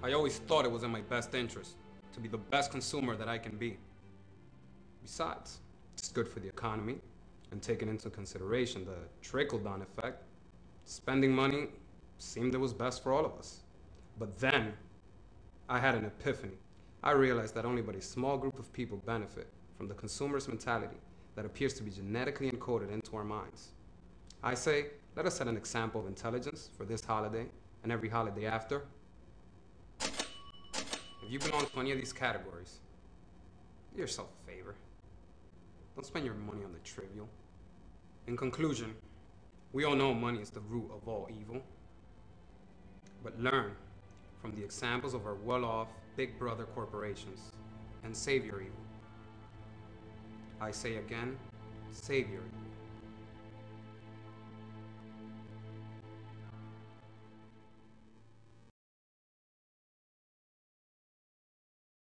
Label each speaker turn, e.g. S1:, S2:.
S1: I always thought it was in my best interest to be the best consumer that I can be. Besides, it's good for the economy, and taking into consideration the trickle-down effect, spending money seemed it was best for all of us. But then, I had an epiphany. I realized that only but a small group of people benefit from the consumerist mentality that appears to be genetically encoded into our minds. I say, let us set an example of intelligence for this holiday and every holiday after. If you belong to any of these categories, do yourself a favor. Don't spend your money on the trivial. In conclusion, we all know money is the root of all evil. But learn from the examples of our well-off big brother corporations and save your evil. I say again, save your evil.